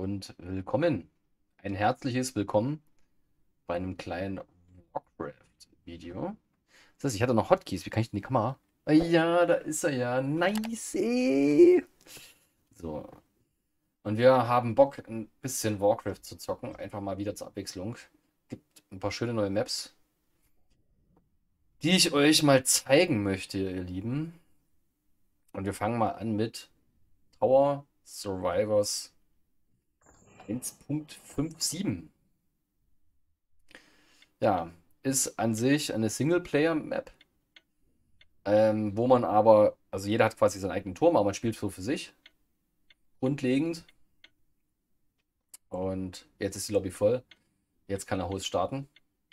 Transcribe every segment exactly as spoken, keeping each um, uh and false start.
und willkommen. Ein herzliches Willkommen bei einem kleinen Warcraft-Video. Das heißt, ich hatte noch Hotkeys. Wie kann ich denn die Kamera? Ah ja, da ist er ja. Nice. So. Und wir haben Bock, ein bisschen Warcraft zu zocken. Einfach mal wieder zur Abwechslung. Gibt ein paar schöne neue Maps, die ich euch mal zeigen möchte, ihr Lieben. Und wir fangen mal an mit Tower Survivors eins Punkt siebenundfünfzig. Ja, ist an sich eine Singleplayer-Map, ähm, wo man aber, also jeder hat quasi seinen eigenen Turm, aber man spielt so für sich, grundlegend. Und jetzt ist die Lobby voll. Jetzt kann der Host starten.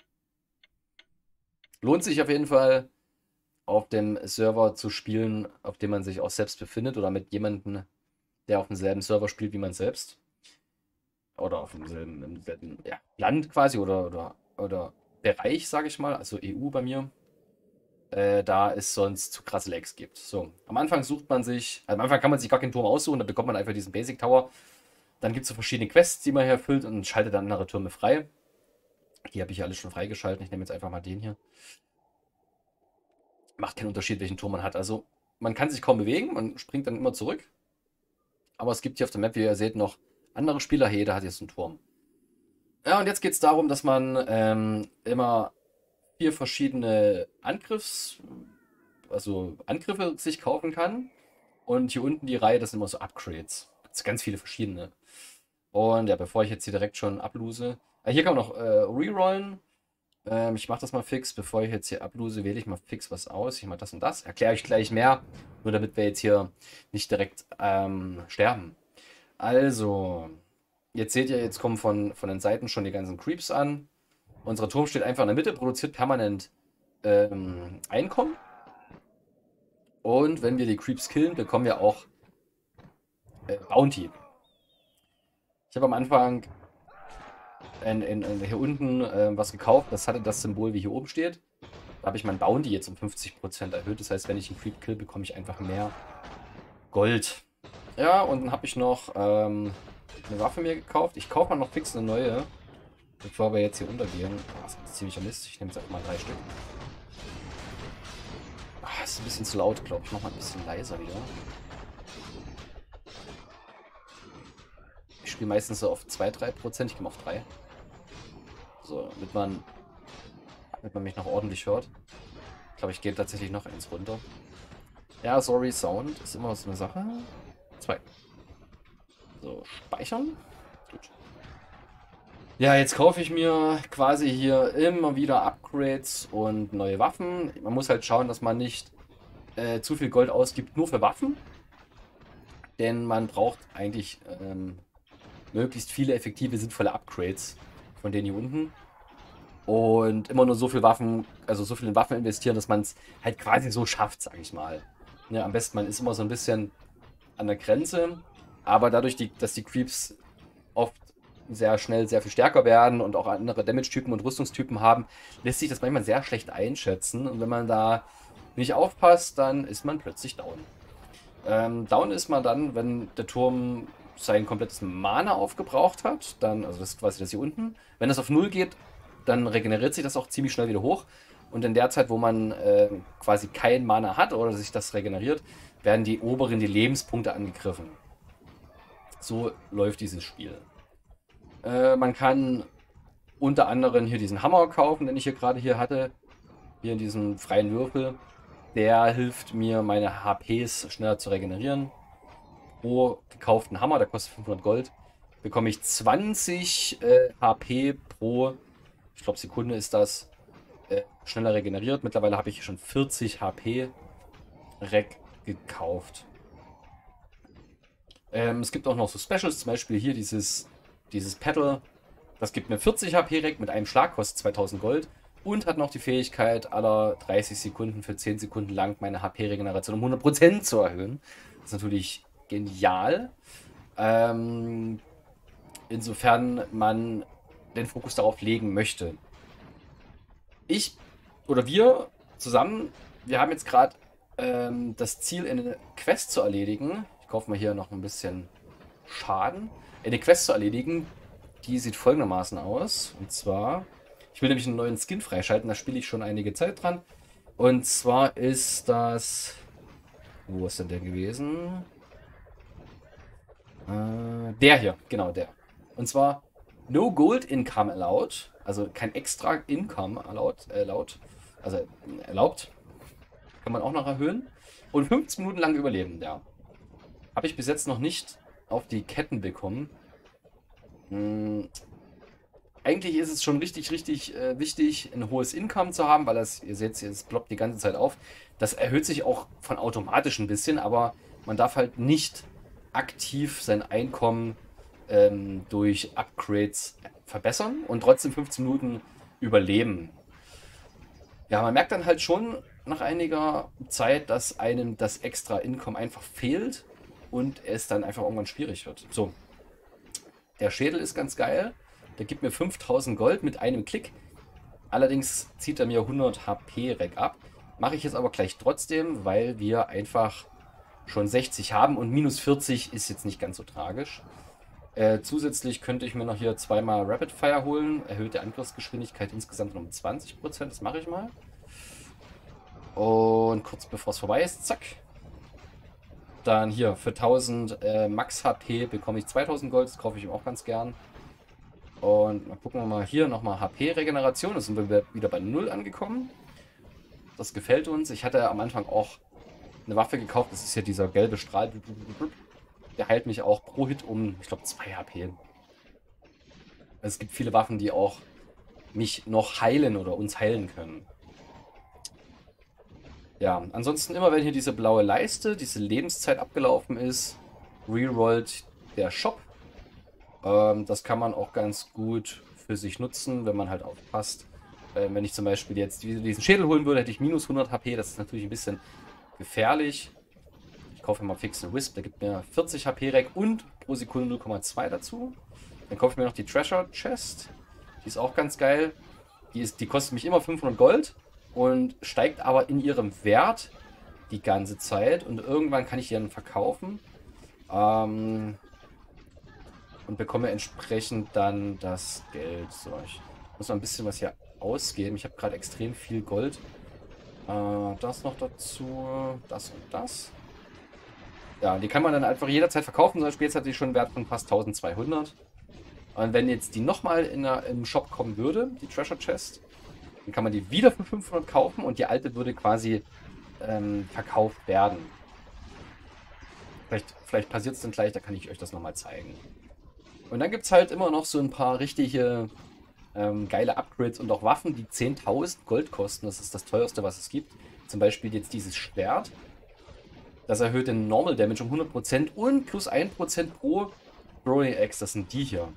Lohnt sich auf jeden Fall, auf dem Server zu spielen, auf dem man sich auch selbst befindet oder mit jemandem, der auf demselben Server spielt wie man selbst. Oder auf demselben, im selben, ja, Land quasi oder, oder, oder Bereich, sage ich mal, also E U bei mir. Äh, da es sonst zu krasse Lags gibt. So, am Anfang sucht man sich, also am Anfang kann man sich gar keinen Turm aussuchen, da bekommt man einfach diesen Basic Tower. Dann gibt es so verschiedene Quests, die man hier erfüllt und schaltet dann andere Türme frei. Die habe ich ja alle schon freigeschaltet. Ich nehme jetzt einfach mal den hier. Macht keinen Unterschied, welchen Turm man hat. Also, man kann sich kaum bewegen, man springt dann immer zurück. Aber es gibt hier auf der Map, wie ihr seht, noch andere Spieler. Hey, jeder hat jetzt einen Turm. Ja, und jetzt geht es darum, dass man ähm, immer vier verschiedene Angriffs, also Angriffe sich kaufen kann. Und hier unten die Reihe, das sind immer so Upgrades. Das sind ganz viele verschiedene. Und ja, bevor ich jetzt hier direkt schon ablose. Ah, hier kann man noch äh, rerollen. Ähm, ich mache das mal fix. Bevor ich jetzt hier ablose, wähle ich mal fix was aus. Ich mache das und das. Erkläre ich gleich mehr. Nur damit wir jetzt hier nicht direkt ähm, sterben. Also, jetzt seht ihr, jetzt kommen von, von den Seiten schon die ganzen Creeps an. Unser Turm steht einfach in der Mitte, produziert permanent ähm, Einkommen. Und wenn wir die Creeps killen, bekommen wir auch äh, Bounty. Ich habe am Anfang in, in, in hier unten äh, was gekauft. Das hatte das Symbol, wie hier oben steht. Da habe ich mein Bounty jetzt um fünfzig Prozent erhöht. Das heißt, wenn ich einen Creep kill, bekomme ich einfach mehr Gold. Ja, und dann habe ich noch ähm, eine Waffe mir gekauft. Ich kaufe mal noch fix eine neue, bevor wir jetzt hier untergehen. Oh, das ist ziemlicher Mist. Ich nehme jetzt einfach mal drei Stück. Ah, ist ein bisschen zu laut, glaube ich. Mach mal ein bisschen leiser wieder. Ich spiele meistens so auf zwei drei Prozent. Ich komme auf drei. So, damit man, damit man mich noch ordentlich hört. Ich glaube, ich gehe tatsächlich noch eins runter. Ja, sorry, Sound ist immer so eine Sache. Zwei. So, speichern. Gut. Ja, jetzt kaufe ich mir quasi hier immer wieder Upgrades und neue Waffen. Man muss halt schauen, dass man nicht äh, zu viel Gold ausgibt, nur für Waffen. Denn man braucht eigentlich ähm, möglichst viele effektive, sinnvolle Upgrades von denen hier unten. Und immer nur so viel Waffen, also so viel in Waffen investieren, dass man es halt quasi so schafft, sag ich mal. Ja, am besten, man ist immer so ein bisschen an der Grenze. Aber dadurch, die, dass die Creeps oft sehr schnell sehr viel stärker werden und auch andere Damage-Typen und Rüstungstypen haben, lässt sich das manchmal sehr schlecht einschätzen. Und wenn man da nicht aufpasst, dann ist man plötzlich down. Ähm, down ist man dann, wenn der Turm sein komplettes Mana aufgebraucht hat. Dann, also das ist quasi das hier unten. Wenn das auf null geht, dann regeneriert sich das auch ziemlich schnell wieder hoch. Und in der Zeit, wo man äh, quasi kein Mana hat oder sich das regeneriert, werden die oberen, die Lebenspunkte angegriffen. So läuft dieses Spiel. Äh, man kann unter anderem hier diesen Hammer kaufen, den ich hier gerade hier hatte. Hier in diesem freien Würfel. Der hilft mir, meine H Ps schneller zu regenerieren. Pro gekauften Hammer, der kostet fünfhundert Gold, bekomme ich zwanzig äh, H P pro, ich glaube, Sekunde ist das, äh, schneller regeneriert. Mittlerweile habe ich schon vierzig H P Rec gekauft. Ähm, es gibt auch noch so Specials, zum Beispiel hier dieses, dieses Pedal. Das gibt mir vierzig H P Rec mit einem Schlag, kostet zweitausend Gold. Und hat noch die Fähigkeit, alle dreißig Sekunden für zehn Sekunden lang meine H P-Regeneration um hundert Prozent zu erhöhen. Das ist natürlich genial. Ähm, insofern man den Fokus darauf legen möchte. Ich oder wir zusammen, wir haben jetzt gerade ähm, das Ziel, eine Quest zu erledigen. Ich kaufe mal hier noch ein bisschen Schaden. eine Quest zu erledigen. Die sieht folgendermaßen aus. Und zwar, ich will nämlich einen neuen Skin freischalten, da spiele ich schon einige Zeit dran. Und zwar ist das... Wo ist denn der gewesen? Äh, der hier, genau der. Und zwar No Gold Income allowed, also kein extra Income allowed, erlaubt, also erlaubt, kann man auch noch erhöhen. Und fünfzehn Minuten lang überleben, ja. Habe ich bis jetzt noch nicht auf die Ketten bekommen. Hm, eigentlich ist es schon richtig, richtig äh, wichtig, ein hohes Income zu haben, weil das, ihr seht, es ploppt die ganze Zeit auf. Das erhöht sich auch von automatisch ein bisschen, aber man darf halt nicht aktiv sein Einkommen ähm, durch Upgrades verbessern und trotzdem fünfzehn Minuten überleben. Ja, man merkt dann halt schon nach einiger Zeit, dass einem das extra Income einfach fehlt und es dann einfach irgendwann schwierig wird. So, der Schädel ist ganz geil. Der gibt mir fünftausend Gold mit einem Klick. Allerdings zieht er mir hundert H P-Rack ab. Mache ich jetzt aber gleich trotzdem, weil wir einfach schon sechzig haben und minus vierzig ist jetzt nicht ganz so tragisch. Äh, zusätzlich könnte ich mir noch hier zweimal Rapid Fire holen. Erhöhte Angriffsgeschwindigkeit insgesamt um zwanzig Prozent. Das mache ich mal. Und kurz bevor es vorbei ist, zack. Dann hier für tausend äh, Max H P bekomme ich zweitausend Gold. Das kaufe ich ihm auch ganz gern. Und mal gucken wir mal hier nochmal H P-Regeneration. Da sind wir wieder bei null angekommen. Das gefällt uns. Ich hatte am Anfang auch eine Waffe gekauft. Das ist ja dieser gelbe Strahl. Der heilt mich auch pro Hit um, ich glaube, zwei H P. Also es gibt viele Waffen, die auch mich noch heilen oder uns heilen können. Ja, ansonsten immer, wenn hier diese blaue Leiste, diese Lebenszeit abgelaufen ist, rerollt der Shop. Ähm, das kann man auch ganz gut für sich nutzen, wenn man halt aufpasst. Ähm, wenn ich zum Beispiel jetzt diesen Schädel holen würde, hätte ich minus hundert H P. Das ist natürlich ein bisschen gefährlich. Ich kaufe mal fix einen Wisp, der gibt mir vierzig H P-Rack und pro Sekunde null Komma zwei dazu. Dann kaufe ich mir noch die Treasure Chest. Die ist auch ganz geil. Die, ist, die kostet mich immer fünfhundert Gold und steigt aber in ihrem Wert die ganze Zeit. Und irgendwann kann ich die dann verkaufen. Ähm, und bekomme entsprechend dann das Geld. So, ich muss mal ein bisschen was hier ausgeben. Ich habe gerade extrem viel Gold. Äh, das noch dazu. Das und das. Ja, die kann man dann einfach jederzeit verkaufen. Zum Beispiel jetzt hat die schon einen Wert von fast eintausendzweihundert. Und wenn jetzt die nochmal im Shop kommen würde, die Treasure Chest, dann kann man die wieder für fünfhundert kaufen und die alte würde quasi ähm, verkauft werden. Vielleicht, vielleicht passiert es dann gleich, da kann ich euch das nochmal zeigen. Und dann gibt es halt immer noch so ein paar richtige ähm, geile Upgrades und auch Waffen, die zehntausend Gold kosten. Das ist das teuerste, was es gibt. Zum Beispiel jetzt dieses Schwert. Das erhöht den Normal Damage um hundert Prozent und plus ein Prozent pro Throwing Axe. Das sind die hier.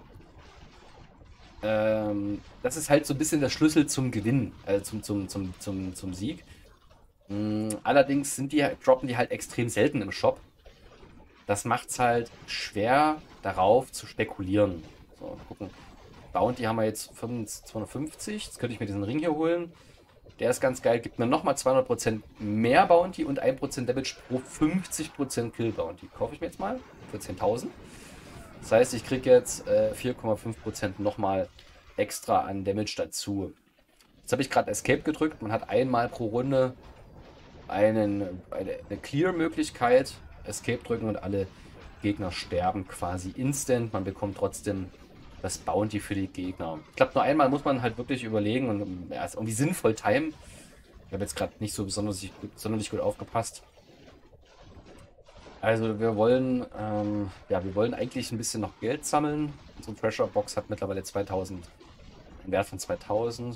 Ähm, das ist halt so ein bisschen der Schlüssel zum Gewinn, äh, zum, zum, zum, zum, zum Sieg. Mm, allerdings sind die, droppen die halt extrem selten im Shop. Das macht es halt schwer, darauf zu spekulieren. So, mal gucken. Bounty haben wir jetzt zweihundertfünfzig. Jetzt könnte ich mir diesen Ring hier holen. Der ist ganz geil. Gibt mir nochmal zweihundert Prozent mehr Bounty und ein Prozent Damage pro fünfzig Prozent Kill Bounty. Kaufe ich mir jetzt mal für zehntausend. Das heißt, ich kriege jetzt äh, vier Komma fünf Prozent nochmal extra an Damage dazu. Jetzt habe ich gerade Escape gedrückt. Man hat einmal pro Runde einen, eine, eine Clear-Möglichkeit. Escape drücken und alle Gegner sterben quasi instant. Man bekommt trotzdem das Bounty für die Gegner. Ich glaube, nur einmal muss man halt wirklich überlegen und ja, ist irgendwie sinnvoll timen. Ich habe jetzt gerade nicht so besonders gut, sonderlich gut aufgepasst. Also wir wollen, ähm, ja, wir wollen eigentlich ein bisschen noch Geld sammeln. Unsere Treasure Box hat mittlerweile zweitausend, einen Wert von zweitausend.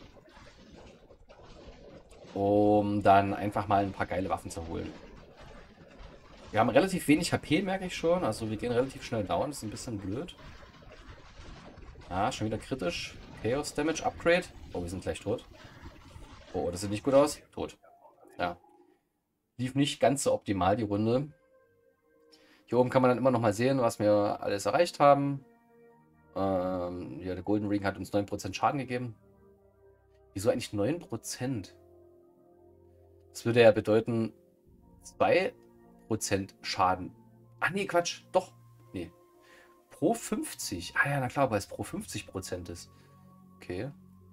Um dann einfach mal ein paar geile Waffen zu holen. Wir haben relativ wenig H P, merke ich schon. Also wir gehen relativ schnell down. Das ist ein bisschen blöd. Ah, schon wieder kritisch. Chaos Damage Upgrade. Oh, wir sind gleich tot. Oh, das sieht nicht gut aus. Tot. Ja. Lief nicht ganz so optimal die Runde. Hier oben kann man dann immer noch mal sehen, was wir alles erreicht haben. Ähm, ja, der Golden Ring hat uns neun Prozent Schaden gegeben. Wieso eigentlich neun Prozent? Das würde ja bedeuten zwei Prozent Schaden. Ach nee, Quatsch. Doch. Nee. pro fünfzig. Ah ja, na klar, weil es pro fünfzig Prozent ist. Okay.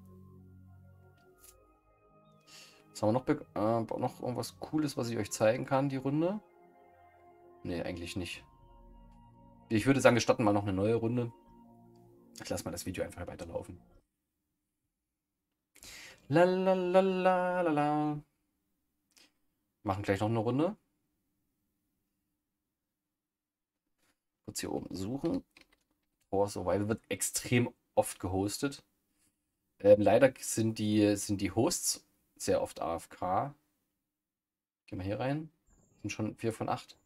Was haben wir noch, äh, noch irgendwas Cooles, was ich euch zeigen kann, die Runde? Nee, eigentlich nicht. Ich würde sagen, wir starten mal noch eine neue Runde. Ich lasse mal das Video einfach weiterlaufen. Lalalala. Machen gleich noch eine Runde. Kurz hier oben suchen. Tor Survival wird extrem oft gehostet. Ähm, leider sind die, sind die Hosts sehr oft A F K. Gehen wir hier rein. Sind schon vier von acht.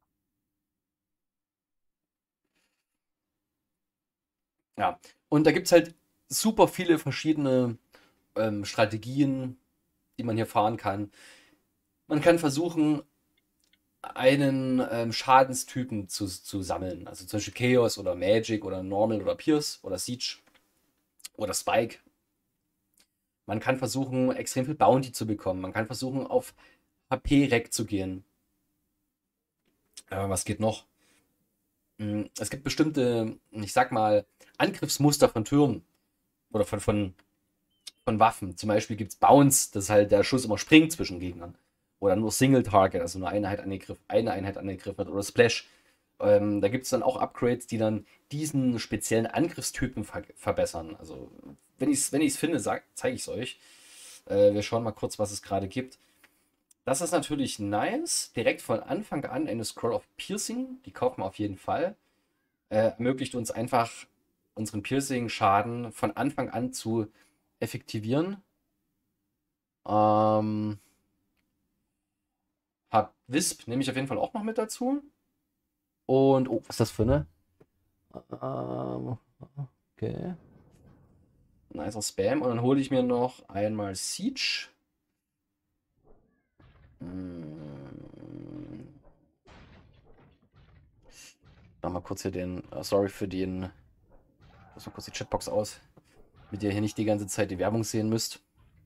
Ja, und da gibt es halt super viele verschiedene ähm, Strategien, die man hier fahren kann. Man kann versuchen, einen ähm, Schadenstypen zu, zu sammeln. Also zum Beispiel Chaos oder Magic oder Normal oder Pierce oder Siege oder Spike. Man kann versuchen, extrem viel Bounty zu bekommen. Man kann versuchen, auf H P-Rack zu gehen. Äh, was geht noch? Hm, Es gibt bestimmte, ich sag mal, Angriffsmuster von Türmen oder von, von, von Waffen. Zum Beispiel gibt es Bounce, dass halt der Schuss immer springt zwischen Gegnern. Oder nur Single Target, also nur eine Einheit angegriffen, eine Einheit angegriffen wird. Oder Splash. Ähm, da gibt es dann auch Upgrades, die dann diesen speziellen Angriffstypen ver verbessern. Also, wenn ich es wenn ich's finde, zeige ich es euch. Äh, wir schauen mal kurz, was es gerade gibt. Das ist natürlich nice. Direkt von Anfang an eine Scroll of Piercing. Die kaufen wir auf jeden Fall. Äh, ermöglicht uns einfach, unseren Piercing-Schaden von Anfang an zu effektivieren. Ähm, hab Wisp nehme ich auf jeden Fall auch noch mit dazu. Und, oh, was ist das für eine? Ähm, okay. Nicer Spam. Und dann hole ich mir noch einmal Siege. Hm. Mal kurz hier den, uh, sorry für den, lass mal kurz die Chatbox aus, damit ihr hier nicht die ganze Zeit die Werbung sehen müsst.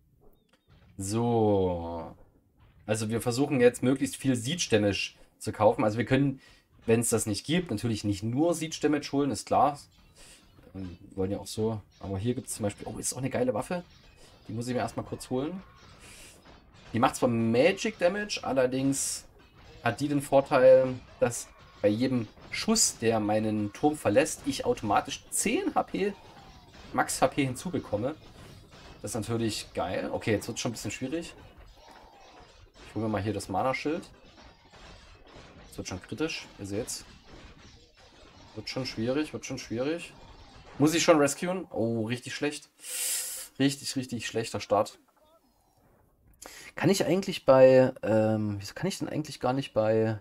So. Also wir versuchen jetzt möglichst viel Siege Damage zu kaufen. Also wir können, wenn es das nicht gibt, natürlich nicht nur Siege Damage holen, ist klar. Wir wollen ja auch so. Aber hier gibt es zum Beispiel, oh, ist auch eine geile Waffe. Die muss ich mir erstmal kurz holen. Die macht zwar Magic Damage, allerdings hat die den Vorteil, dass bei jedem Schuss, der meinen Turm verlässt, ich automatisch zehn H P, Max H P hinzubekomme. Das ist natürlich geil. Okay, jetzt wird es schon ein bisschen schwierig. Ich hole mir mal hier das Mana-Schild. Das wird schon kritisch, ihr seht's. Wird schon schwierig, wird schon schwierig. Muss ich schon rescuen? Oh, richtig schlecht. Richtig, richtig schlechter Start. Kann ich eigentlich bei, ähm, wieso kann ich denn eigentlich gar nicht bei,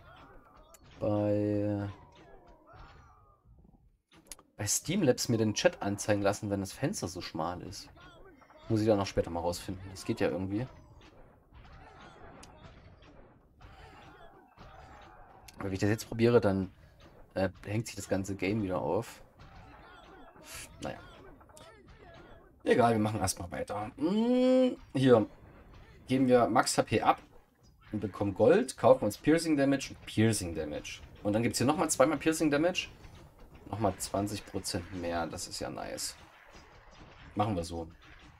bei, bei Streamlabs mir den Chat anzeigen lassen, wenn das Fenster so schmal ist? Muss ich dann noch später mal rausfinden. Das geht ja irgendwie. Aber wenn ich das jetzt probiere, dann äh, hängt sich das ganze Game wieder auf. Naja. Egal, wir machen erstmal weiter. Hm, hier geben wir Max H P ab und bekommen Gold, kaufen uns Piercing Damage und Piercing Damage. Und dann gibt es hier nochmal zweimal Piercing Damage. Nochmal zwanzig Prozent mehr, das ist ja nice. Machen wir so.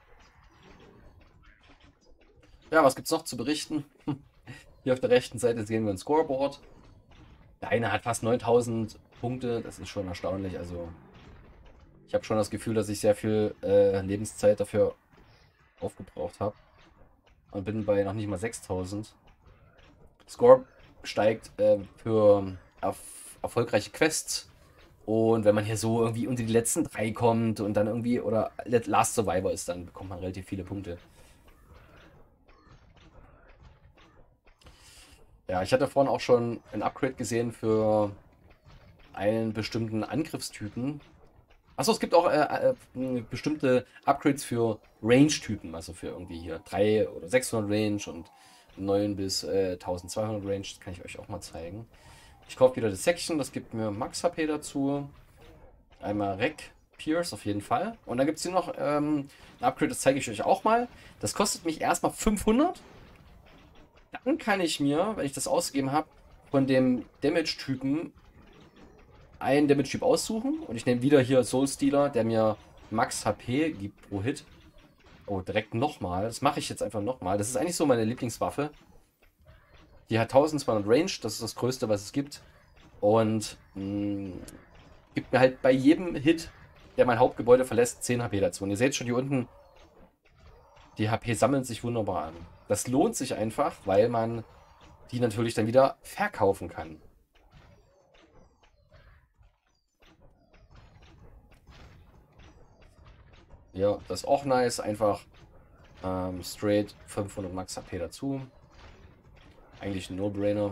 Ja, was gibt's noch zu berichten? Hier auf der rechten Seite sehen wir ein Scoreboard. Der eine hat fast neuntausend Punkte, das ist schon erstaunlich. Also ich habe schon das Gefühl, dass ich sehr viel äh, Lebenszeit dafür aufgebraucht habe. Und bin bei noch nicht mal sechstausend. Score steigt äh, für erf erfolgreiche Quests. Und wenn man hier so irgendwie unter die letzten drei kommt und dann irgendwie, oder Last Survivor ist, dann bekommt man relativ viele Punkte. Ja, ich hatte vorhin auch schon ein Upgrade gesehen für einen bestimmten Angriffstypen. Achso, es gibt auch äh, äh, bestimmte Upgrades für Range-Typen, also für irgendwie hier drei oder sechshundert Range und neun bis äh, eintausendzweihundert Range. Das kann ich euch auch mal zeigen. Ich kaufe wieder das Section, das gibt mir Max H P dazu. Einmal Rec, Pierce auf jeden Fall. Und dann gibt es hier noch ähm, ein Upgrade, das zeige ich euch auch mal. Das kostet mich erstmal fünfhundert. Dann kann ich mir, wenn ich das ausgegeben habe, von dem Damage-Typen einen Damage-Typ aussuchen und ich nehme wieder hier Soul Stealer, der mir Max H P gibt pro Hit. Oh, direkt nochmal. Das mache ich jetzt einfach nochmal. Das ist eigentlich so meine Lieblingswaffe. Die hat zwölfhundert Range, das ist das Größte, was es gibt. Und mh, gibt mir halt bei jedem Hit, der mein Hauptgebäude verlässt, zehn H P dazu. Und ihr seht schon hier unten, die H P sammeln sich wunderbar an. Das lohnt sich einfach, weil man die natürlich dann wieder verkaufen kann. Ja, das ist auch nice. Einfach ähm, straight fünfhundert Max H P dazu. Eigentlich ein No-Brainer.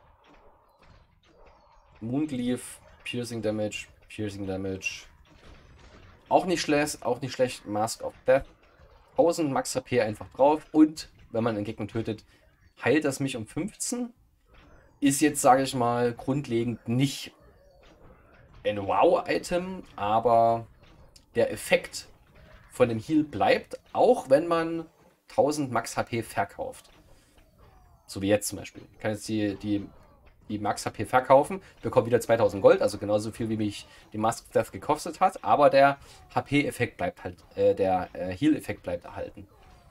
Moongleaf, Piercing Damage, Piercing Damage. Auch nicht schlecht, auch nicht schlecht. Mask of Death. tausend Max H P einfach drauf. Und wenn man einen Gegner tötet, heilt das mich um fünfzehn. Ist jetzt, sage ich mal, grundlegend nicht ein Wow-Item, aber der Effekt von dem Heal bleibt, auch wenn man tausend Max H P verkauft. So wie jetzt zum Beispiel. Ich kann jetzt die, die, die Max H P verkaufen, bekomme wieder zweitausend Gold, also genauso viel, wie mich die Mask of Death gekostet hat, aber der H P-Effekt bleibt halt, äh, der äh, Heal-Effekt bleibt erhalten.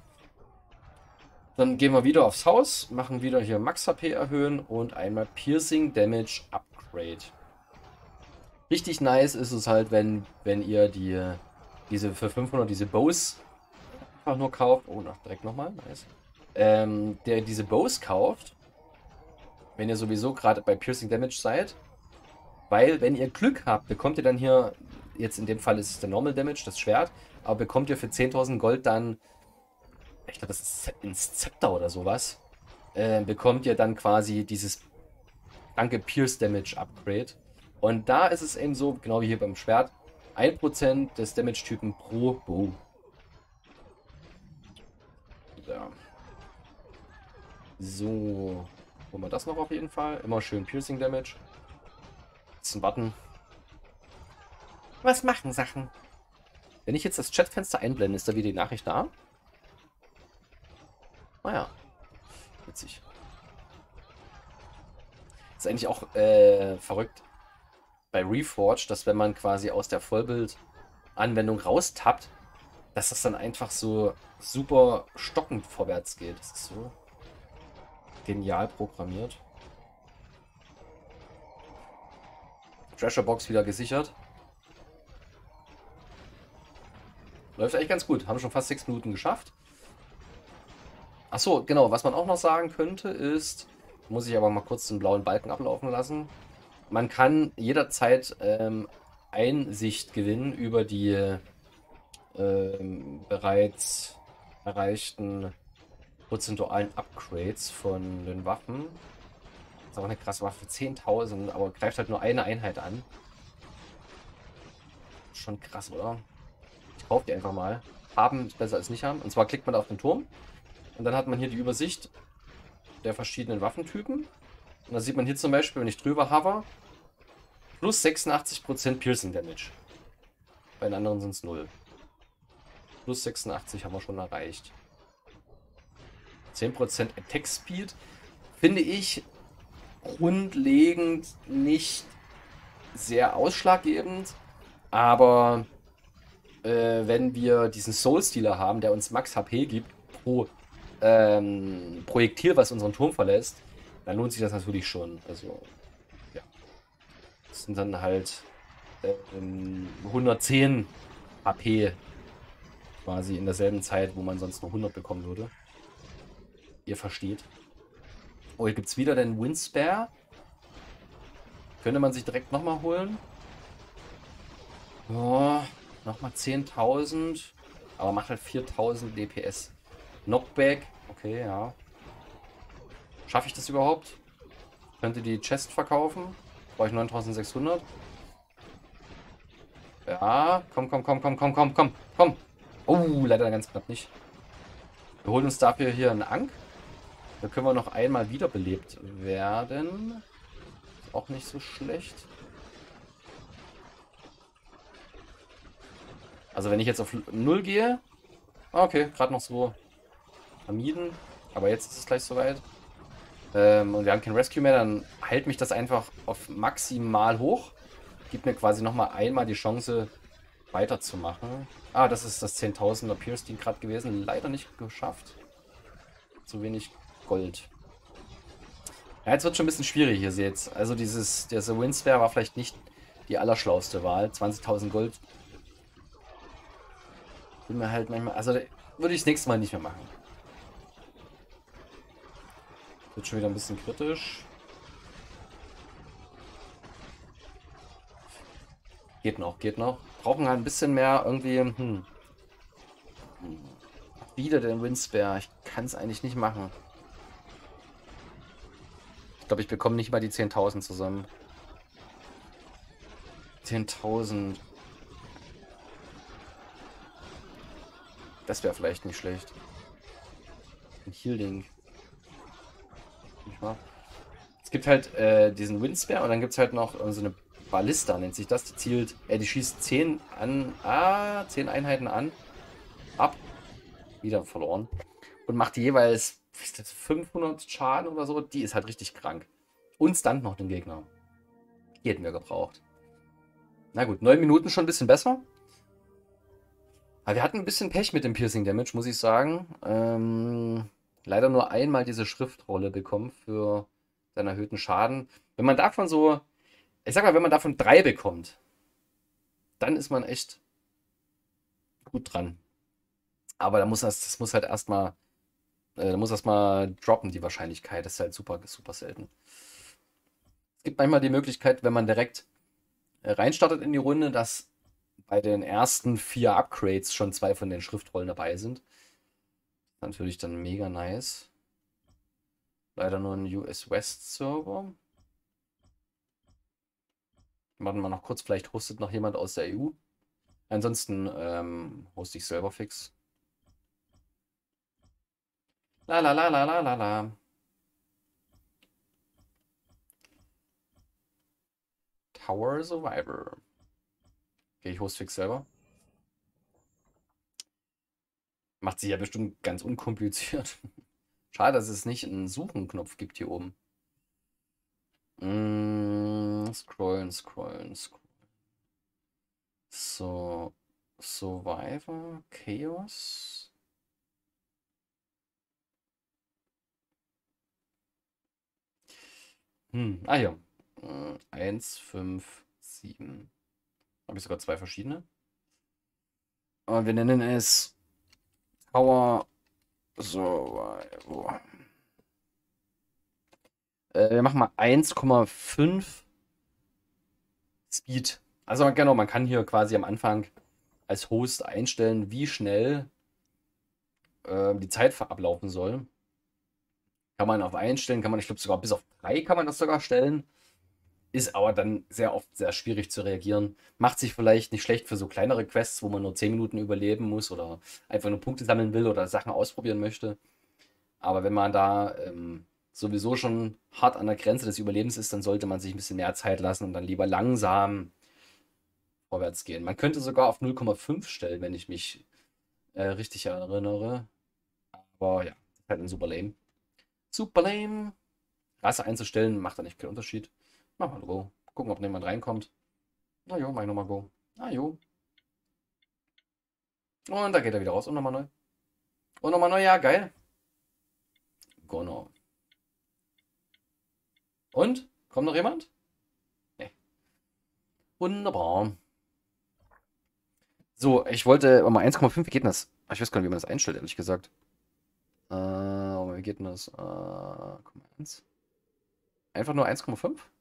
Dann gehen wir wieder aufs Haus, machen wieder hier Max H P erhöhen und einmal Piercing Damage Upgrade. Richtig nice ist es halt, wenn, wenn ihr die, diese für fünfhundert, diese Bows einfach nur kauft. Oh, noch direkt nochmal, nice. Ähm, der diese Bows kauft, wenn ihr sowieso gerade bei Piercing Damage seid. Weil, wenn ihr Glück habt, bekommt ihr dann hier, jetzt in dem Fall ist es der Normal Damage, das Schwert, aber bekommt ihr für zehntausend Gold dann, ich glaube, das ist ins Zepter oder sowas, äh, bekommt ihr dann quasi dieses danke Pierce Damage Upgrade. Und da ist es eben so, genau wie hier beim Schwert, ein Prozent des Damage-Typen pro Bow. Ja. So, holen wir das noch auf jeden Fall. Immer schön Piercing Damage. Das ist ein Button. Was machen Sachen? Wenn ich jetzt das Chatfenster einblende, ist da wieder die Nachricht da? Naja, witzig. Ist eigentlich auch äh, verrückt bei Reforge, dass wenn man quasi aus der Vollbild-Anwendung raustappt, dass das dann einfach so super stockend vorwärts geht. Das ist so genial programmiert. Treasure Box wieder gesichert. Läuft eigentlich ganz gut. Haben schon fast sechs Minuten geschafft. Achso, genau. Was man auch noch sagen könnte ist, muss ich aber mal kurz den blauen Balken ablaufen lassen. Man kann jederzeit ähm, Einsicht gewinnen über die ähm, bereits erreichten prozentualen Upgrades von den Waffen. Das ist auch eine krasse Waffe, zehntausend, aber greift halt nur eine Einheit an. Schon krass, oder? Ich kaufe die einfach mal. Haben ist besser als nicht haben. Und zwar klickt man auf den Turm und dann hat man hier die Übersicht der verschiedenen Waffentypen. Und da sieht man hier zum Beispiel, wenn ich drüber hover, plus sechsundachtzig Prozent Piercing Damage. Bei den anderen sind es null. Plus sechsundachtzig haben wir schon erreicht. zehn Prozent Attack Speed finde ich grundlegend nicht sehr ausschlaggebend. Aber äh, wenn wir diesen Soul Stealer haben, der uns Max H P gibt pro ähm, Projektil, was unseren Turm verlässt, dann lohnt sich das natürlich schon. Also, ja. Das sind dann halt äh, hundertzehn H P quasi in derselben Zeit, wo man sonst nur hundert bekommen würde. Ihr versteht. Oh, hier gibt es wieder den Windspare. Könnte man sich direkt nochmal holen. Oh, nochmal zehntausend. Aber macht halt viertausend D P S. Knockback. Okay, ja. Schaffe ich das überhaupt? Könnte die Chest verkaufen. Brauche ich neuntausendsechshundert. Ja, komm, komm, komm, komm, komm, komm, komm, komm. Oh, leider ganz knapp nicht. Wir holen uns dafür hier einen Ankh. Da können wir noch einmal wiederbelebt werden. Ist auch nicht so schlecht. Also wenn ich jetzt auf null gehe. Okay, gerade noch so vermieden. Aber jetzt ist es gleich soweit. Ähm, und wir haben kein Rescue mehr, dann hält mich das einfach auf maximal hoch. gibt mir quasi nochmal einmal die Chance, weiterzumachen. Ah, das ist das zehntausender Pierce-Team gerade gewesen. Leider nicht geschafft. Zu wenig Gold. Ja, jetzt wird schon ein bisschen schwierig, ihr seht. Also dieses, dieser Windsphere war vielleicht nicht die allerschlauste Wahl. zwanzigtausend Gold. Bin mir halt manchmal... Also würde ich das nächste Mal nicht mehr machen. Wird schon wieder ein bisschen kritisch. Geht noch, geht noch. Brauchen halt ein bisschen mehr irgendwie... Hm. Wieder den Windsphere. Ich kann es eigentlich nicht machen. Ich glaube, ich bekomme nicht mal die zehntausend zusammen. zehntausend. Das wäre vielleicht nicht schlecht. Ein Healing. Nicht wahr? Es gibt halt äh, diesen Windsphere und dann gibt es halt noch äh, so eine Ballista, nennt sich das. Die zielt, äh, die schießt zehn an, ah, zehn Einheiten an, ab, wieder verloren. Und macht jeweils fünfhundert Schaden oder so. Die ist halt richtig krank. Und stunt noch den Gegner. Die hätten wir gebraucht. Na gut, neun Minuten schon ein bisschen besser. Aber wir hatten ein bisschen Pech mit dem Piercing Damage, muss ich sagen. Ähm, leider nur einmal diese Schriftrolle bekommen für seinen erhöhten Schaden. Wenn man davon so, ich sag mal, wenn man davon drei bekommt, dann ist man echt gut dran. Aber da muss das, das muss halt erstmal, äh, da muss erstmal droppen, die Wahrscheinlichkeit. Das ist halt super, super selten. Es gibt manchmal die Möglichkeit, wenn man direkt äh, reinstartet in die Runde, dass bei den ersten vier Upgrades schon zwei von den Schriftrollen dabei sind. Natürlich dann mega nice. Leider nur ein U S West Server. Warten wir noch kurz, vielleicht hostet noch jemand aus der E U. Ansonsten ähm, hoste ich selber fix. La la la la la la la. Tower Survivor. Okay, ich hoste fix selber. Macht sich ja bestimmt ganz unkompliziert. Schade, dass es nicht einen Suchen-Knopf gibt hier oben. Mm, scrollen, scrollen, scrollen. So. Survivor, Chaos. Hm, ah ja. eins, fünf, sieben. Habe ich sogar zwei verschiedene. Aber wir nennen es Tower Survivor. Äh, wir machen mal eins Komma fünf Speed. Also genau, man kann hier quasi am Anfang als Host einstellen, wie schnell äh, die Zeit ablaufen soll. Kann man auf einstellen, kann man, ich glaube sogar bis auf drei kann man das sogar stellen. Ist aber dann sehr oft sehr schwierig zu reagieren. Macht sich vielleicht nicht schlecht für so kleinere Quests, wo man nur zehn Minuten überleben muss oder einfach nur Punkte sammeln will oder Sachen ausprobieren möchte. Aber wenn man da ähm, sowieso schon hart an der Grenze des Überlebens ist, dann sollte man sich ein bisschen mehr Zeit lassen und dann lieber langsam vorwärts gehen. Man könnte sogar auf null Komma fünf stellen, wenn ich mich äh, richtig erinnere. Aber ja, das ist halt ein super lame. Super lame. Rasse einzustellen macht da nicht viel Unterschied. Mach mal Go. Gucken, ob jemand reinkommt. Na jo, mach ich nochmal Go. Na jo. Und da geht er wieder raus und nochmal neu. Und nochmal neu, ja, geil. Gono. Und? Kommt noch jemand? Nee. Wunderbar. So, ich wollte mal eins Komma fünf, wie geht denn das? Ich weiß gar nicht, wie man das einstellt, ehrlich gesagt. Äh, wie geht denn das? Äh, eins. Einfach nur eins Komma fünf?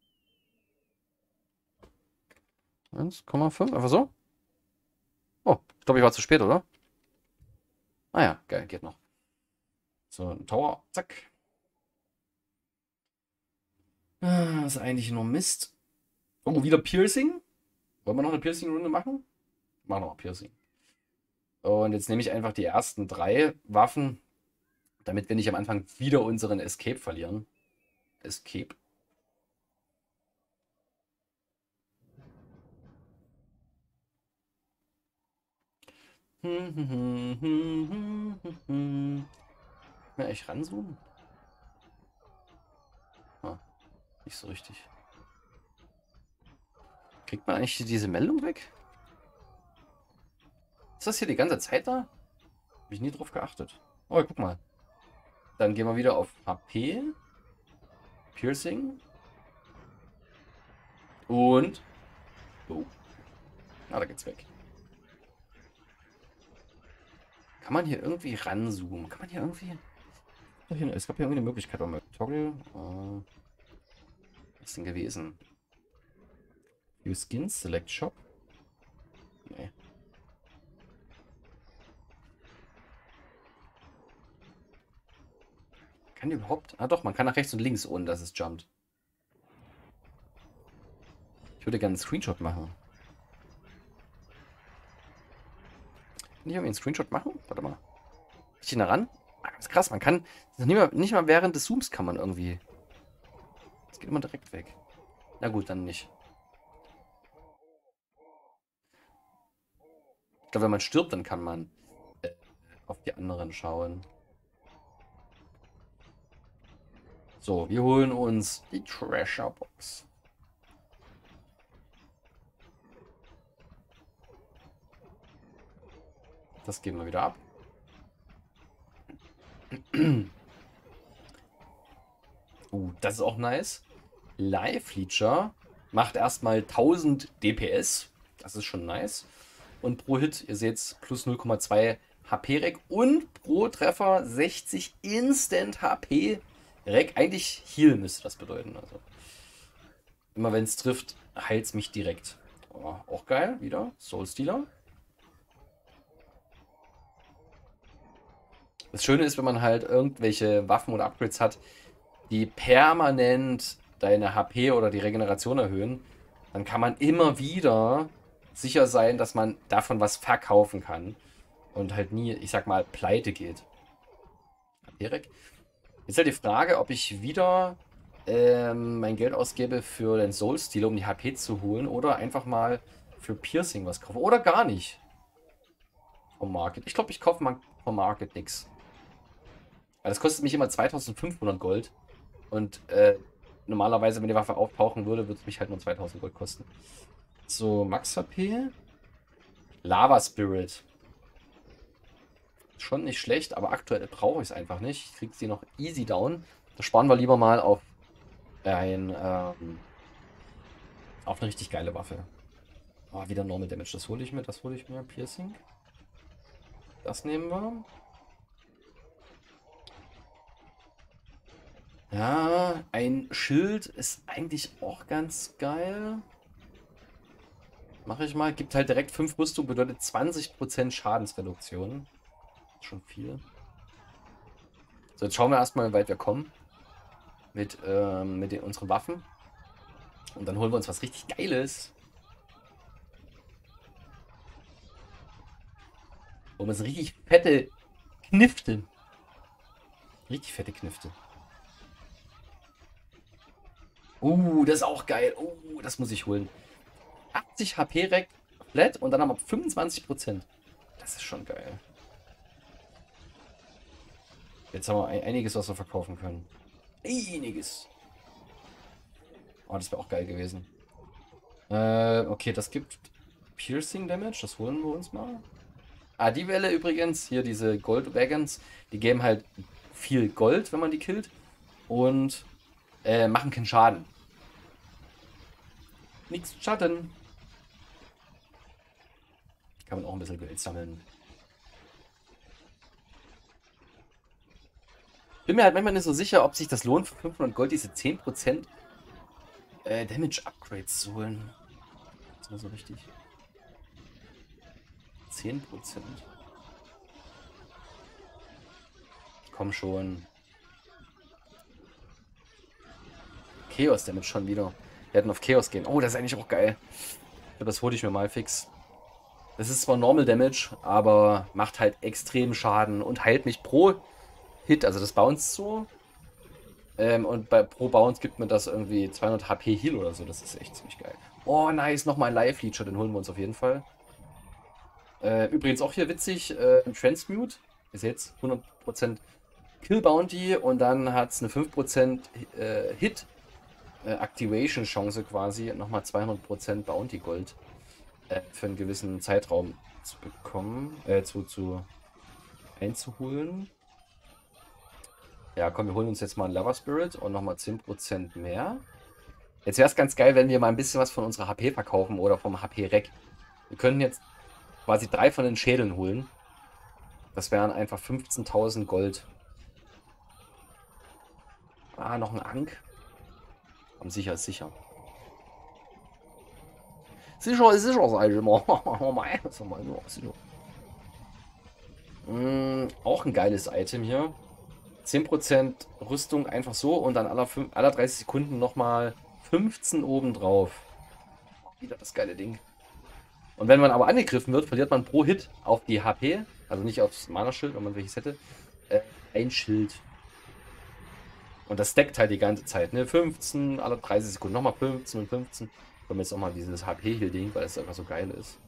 eins Komma fünf, einfach so? Oh, ich glaube, ich war zu spät, oder? Ah ja, geil, geht noch. So, ein Tower, zack. Ah, ist eigentlich nur Mist. Oh, wieder Piercing? Wollen wir noch eine Piercing-Runde machen? Machen wir noch Piercing. Und jetzt nehme ich einfach die ersten drei Waffen, damit wir nicht am Anfang wieder unseren Escape verlieren. Escape. Ja, ich ranzoomen? Ah, nicht so richtig. Kriegt man eigentlich diese Meldung weg? Ist das hier die ganze Zeit da? Habe ich nie drauf geachtet. Oh, guck mal. Dann gehen wir wieder auf H P. Piercing. Und... Oh. Ah, da geht's weg. Kann man hier irgendwie ranzoomen? Kann man hier irgendwie... Es gab hier irgendwie eine Möglichkeit. Mal Toggle. Uh, was ist denn gewesen? View Skins, Select Shop. Nee. Kann die überhaupt... Ah doch, man kann nach rechts und links, ohne dass es jumpt. Ich würde gerne einen Screenshot machen. Kann ich irgendwie einen Screenshot machen? Warte mal. Ich ihn da ran? Ah, das ist krass, man kann... Nicht mal, nicht mal während des Zooms kann man irgendwie... Das geht immer direkt weg. Na gut, dann nicht. Ich glaube, wenn man stirbt, dann kann man äh, auf die anderen schauen. So, wir holen uns die Treasure Box. Das geben wir wieder ab. uh, das ist auch nice. Live Leecher macht erstmal tausend D P S. Das ist schon nice. Und pro Hit, ihr seht es, plus null Komma zwei H P-Rec und pro Treffer sechzig Instant H P-Rec. Eigentlich Heal müsste das bedeuten. Also immer wenn es trifft, heilt es mich direkt. Oh, auch geil, wieder. Soul Stealer. Das Schöne ist, wenn man halt irgendwelche Waffen oder Upgrades hat, die permanent deine H P oder die Regeneration erhöhen, dann kann man immer wieder sicher sein, dass man davon was verkaufen kann und halt nie, ich sag mal, pleite geht. Erik? Jetzt halt die Frage, ob ich wieder ähm, mein Geld ausgebe für den Soul Stealer, um die H P zu holen, oder einfach mal für Piercing was kaufe. Oder gar nicht. Vom Market. Ich glaube, ich kaufe mal vom Market nichts. Weil das kostet mich immer zweitausendfünfhundert Gold. Und äh, normalerweise, wenn die Waffe auftauchen würde, würde es mich halt nur zweitausend Gold kosten. So, Max H P. Lava Spirit. Schon nicht schlecht, aber aktuell brauche ich es einfach nicht. Ich kriege sie noch easy down. Da sparen wir lieber mal auf ein ähm, auf eine richtig geile Waffe. Oh, wieder Normal Damage. Das hole ich mir, das hole ich mir. Piercing. Das nehmen wir. Ja, ein Schild ist eigentlich auch ganz geil. Mache ich mal. Gibt halt direkt fünf Rüstung, bedeutet zwanzig Prozent Schadensreduktion. Schon viel. So, jetzt schauen wir erstmal, wie weit wir kommen. Mit, ähm, mit den, unseren Waffen. Und dann holen wir uns was richtig Geiles. Holen wir uns richtig fette Knifte. Richtig fette Knifte. Uh, das ist auch geil. Uh, das muss ich holen. achtzig H P-Rec flat und dann haben wir fünfundzwanzig Prozent. Das ist schon geil. Jetzt haben wir einiges, was wir verkaufen können. Einiges. Oh, das wäre auch geil gewesen. Äh, okay, das gibt Piercing Damage. Das holen wir uns mal. Ah, die Welle übrigens, hier diese Gold Wagons, die geben halt viel Gold, wenn man die killt. Und äh, machen keinen Schaden. Nichts Schaden. Kann man auch ein bisschen Geld sammeln. Bin mir halt manchmal nicht so sicher, ob sich das lohnt, für fünfhundert Gold diese zehn Prozent äh, Damage Upgrades zu holen. Das ist mal so richtig. zehn Prozent. Komm schon. Chaos Damage schon wieder. Wir hätten auf Chaos gehen. Oh, das ist eigentlich auch geil. Ich glaube, das hole ich mir mal fix. Das ist zwar Normal Damage, aber macht halt extrem Schaden und heilt mich pro Hit, also das bounce so. Ähm, und bei pro Bounce gibt mir das irgendwie zweihundert H P Heal oder so. Das ist echt ziemlich geil. Oh, nice. Nochmal ein Live-Feature, den holen wir uns auf jeden Fall. Äh, übrigens auch hier witzig, äh, im Transmute. Ihr seht hundert Prozent Kill Bounty und dann hat es eine fünf Prozent äh, Hit äh, Activation-Chance quasi, nochmal zweihundert Prozent Bounty Gold äh, für einen gewissen Zeitraum zu bekommen, äh, zu, zu einzuholen. Ja, komm, wir holen uns jetzt mal einen Lava Spirit und nochmal zehn Prozent mehr. Jetzt wäre es ganz geil, wenn wir mal ein bisschen was von unserer H P verkaufen oder vom H P-Rack. Wir können jetzt quasi drei von den Schädeln holen. Das wären einfach fünfzehntausend Gold. Ah, noch ein Ank. Und sicher ist sicher. Sicher ist sicher, sag ich immer. sicher. Mm, auch ein geiles Item hier. zehn Prozent Rüstung einfach so und dann aller, aller dreißig Sekunden nochmal fünfzehn obendrauf. Wieder das geile Ding. Und wenn man aber angegriffen wird, verliert man pro Hit auf die H P, also nicht aufs Mana-Schild, wenn man welches hätte, äh, ein Schild. Und das stackt halt die ganze Zeit, ne? fünfzehn, alle dreißig Sekunden nochmal fünfzehn und fünfzehn. Kommen jetzt auch mal dieses H P-Heal-Ding, weil es einfach so geil ist.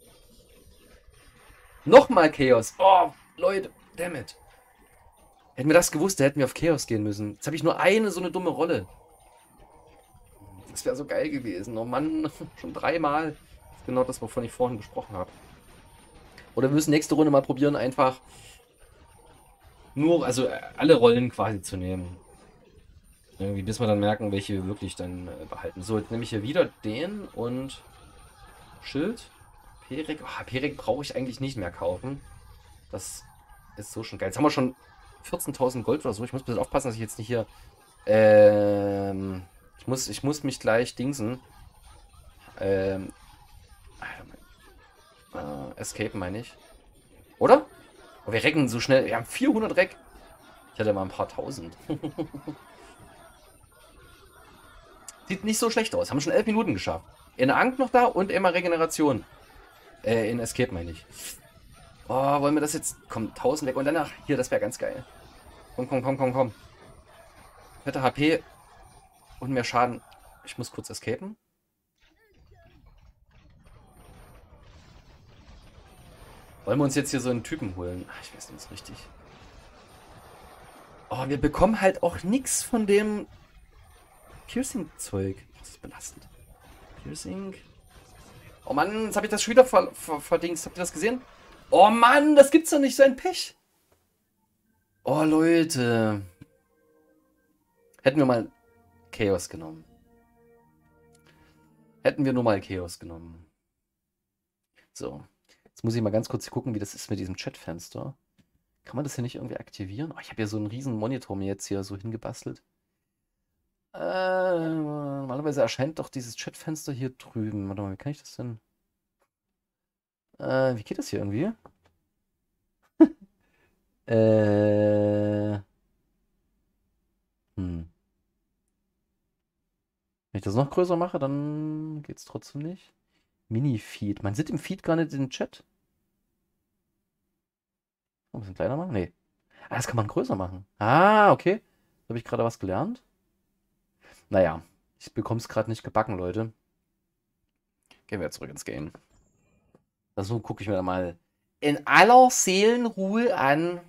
Nochmal Chaos. Oh, Leute, dammit. Hätten wir das gewusst, da hätten wir auf Chaos gehen müssen. Jetzt habe ich nur eine so eine dumme Rolle. Das wäre so geil gewesen. Oh Mann, schon dreimal. Das ist genau das, wovon ich vorhin gesprochen habe. Oder wir müssen nächste Runde mal probieren, einfach nur, also alle Rollen quasi zu nehmen. Irgendwie, bis wir dann merken, welche wir wirklich dann äh, behalten. So, jetzt nehme ich hier wieder den und Schild. Perek. Oh, Perek brauche ich eigentlich nicht mehr kaufen. Das ist so schon geil. Jetzt haben wir schon vierzehntausend Gold oder so. Ich muss ein bisschen aufpassen, dass ich jetzt nicht hier... Ähm, ich, muss, ich muss mich gleich dingsen. Ähm, äh, escapen meine ich. Oder? Oh, wir recken so schnell. Wir haben vierhundert Reck. Ich hatte mal ein paar tausend. Sieht nicht so schlecht aus. Haben schon elf Minuten geschafft. In der Ank noch da und immer Regeneration. Äh, in Escape meine ich. Oh, wollen wir das jetzt... Komm, tausend weg und danach... Hier, das wäre ganz geil. Komm, komm, komm, komm, komm. Fette H P und mehr Schaden. Ich muss kurz escapen. Wollen wir uns jetzt hier so einen Typen holen? Ach, ich weiß nicht so richtig. Oh, wir bekommen halt auch nichts von dem Piercing-Zeug. Das ist belastend. Piercing. Oh Mann, jetzt habe ich das schon wieder ver ver verdingst. Habt ihr das gesehen? Oh Mann, das gibt's doch nicht, so ein Pech. Oh Leute. Hätten wir mal Chaos genommen. Hätten wir nur mal Chaos genommen. So. Jetzt muss ich mal ganz kurz gucken, wie das ist mit diesem Chatfenster. Kann man das hier nicht irgendwie aktivieren? Oh, ich habe hier so einen riesen Monitor mir jetzt hier so hingebastelt. Äh, normalerweise erscheint doch dieses Chatfenster hier drüben. Warte mal, wie kann ich das denn? Äh, wie geht das hier irgendwie? äh. Hm. Wenn ich das noch größer mache, dann geht es trotzdem nicht. Mini-Feed. Man sieht im Feed gar nicht den Chat. Oh, ein bisschen kleiner machen? Nee. Ah, das kann man größer machen. Ah, okay. Habe ich gerade was gelernt? Naja, ich bekomme es gerade nicht gebacken, Leute. Gehen wir zurück ins Game. Also gucke ich mir da mal in aller Seelenruhe an.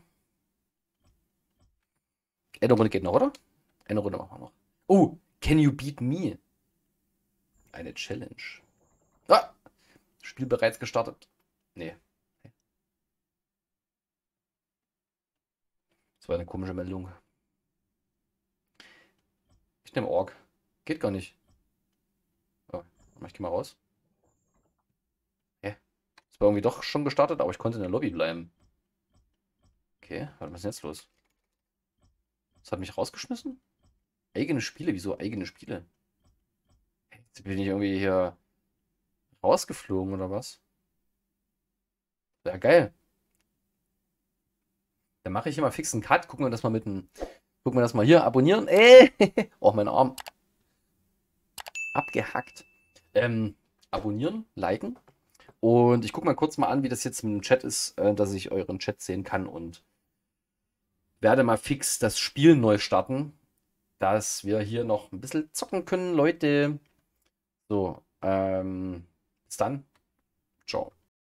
Eine Runde geht noch, oder? Eine Runde machen wir noch. Oh, can you beat me? Eine Challenge. Ah, Spiel bereits gestartet. Nee. Das war eine komische Meldung. Ich nehme Org. Geht gar nicht. Oh, ich gehe mal raus. Hä? Das war irgendwie doch schon gestartet, aber ich konnte in der Lobby bleiben. Okay, was ist denn jetzt los? Das hat mich rausgeschmissen? Eigene Spiele? Wieso eigene Spiele? Jetzt bin ich irgendwie hier rausgeflogen oder was? Ja, geil. Dann mache ich hier mal fix einen Cut. Gucken wir das mal mit einem. Gucken wir das mal hier. Abonnieren. Ey! Oh, mein Arm. Abgehackt. Ähm, abonnieren, liken. Und ich gucke mal kurz mal an, wie das jetzt mit dem Chat ist, äh, dass ich euren Chat sehen kann und werde mal fix das Spiel neu starten, dass wir hier noch ein bisschen zocken können, Leute. So, ähm, bis dann. Ciao.